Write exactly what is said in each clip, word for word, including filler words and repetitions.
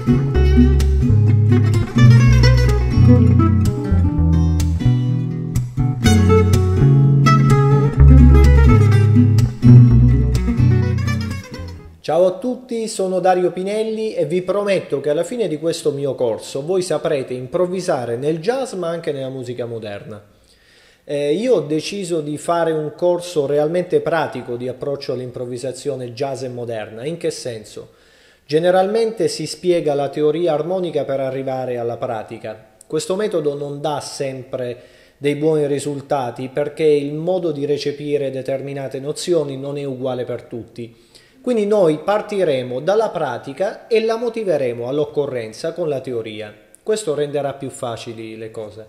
Ciao a tutti, sono Dario Pinelli e vi prometto che alla fine di questo mio corso voi saprete improvvisare nel jazz ma anche nella musica moderna. Eh, io ho deciso di fare un corso realmente pratico di approccio all'improvvisazione jazz e moderna. In che senso? Generalmente si spiega la teoria armonica per arrivare alla pratica. Questo metodo non dà sempre dei buoni risultati perché il modo di recepire determinate nozioni non è uguale per tutti. Quindi noi partiremo dalla pratica e la motiveremo all'occorrenza con la teoria. Questo renderà più facili le cose.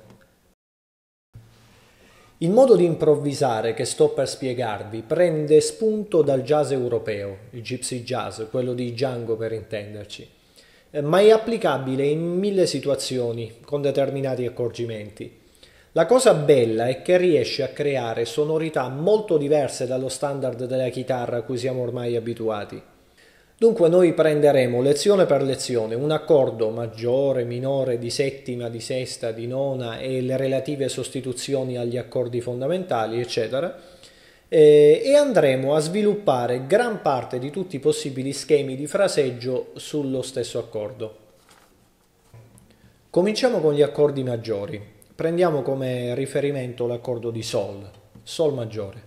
Il modo di improvvisare che sto per spiegarvi prende spunto dal jazz europeo, il gypsy jazz, quello di Django per intenderci, ma è applicabile in mille situazioni con determinati accorgimenti. La cosa bella è che riesce a creare sonorità molto diverse dallo standard della chitarra a cui siamo ormai abituati. Dunque noi prenderemo lezione per lezione un accordo maggiore, minore, di settima, di sesta, di nona e le relative sostituzioni agli accordi fondamentali, eccetera, e andremo a sviluppare gran parte di tutti i possibili schemi di fraseggio sullo stesso accordo. Cominciamo con gli accordi maggiori. Prendiamo come riferimento l'accordo di Sol, Sol maggiore.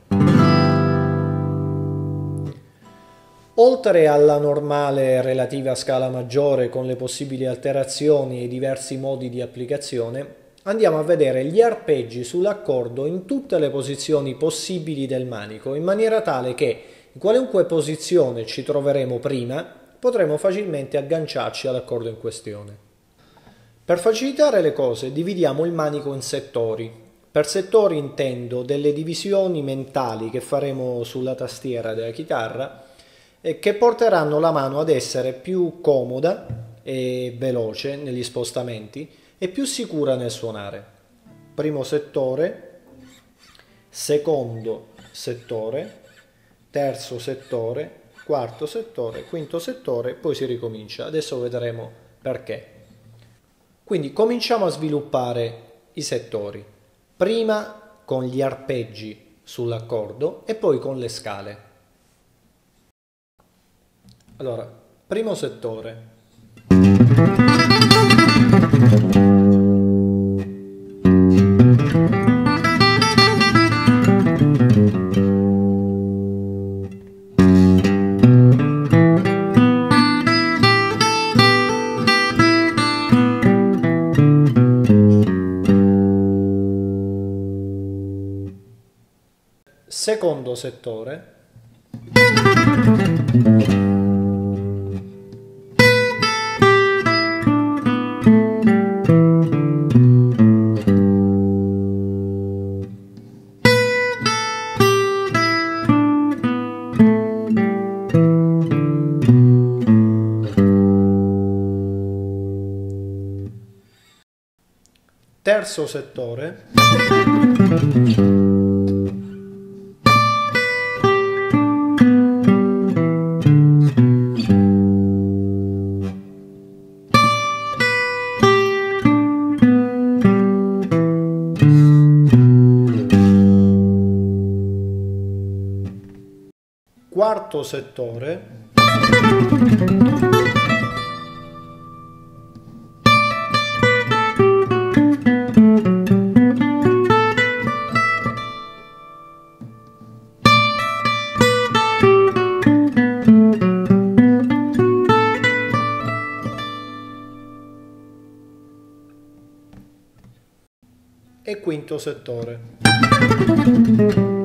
Oltre alla normale relativa scala maggiore con le possibili alterazioni e i diversi modi di applicazione, andiamo a vedere gli arpeggi sull'accordo in tutte le posizioni possibili del manico, in maniera tale che in qualunque posizione ci troveremo prima, potremo facilmente agganciarci all'accordo in questione. Per facilitare le cose dividiamo il manico in settori. Per settori intendo delle divisioni mentali che faremo sulla tastiera della chitarra e che porteranno la mano ad essere più comoda e veloce negli spostamenti e più sicura nel suonare. Primo settore, secondo settore, terzo settore, quarto settore, quinto settore, poi si ricomincia. Adesso vedremo perché. Quindi cominciamo a sviluppare i settori, prima con gli arpeggi sull'accordo e poi con le scale. Allora, primo settore. Secondo settore. Terzo settore. Quarto settore. E quinto settore.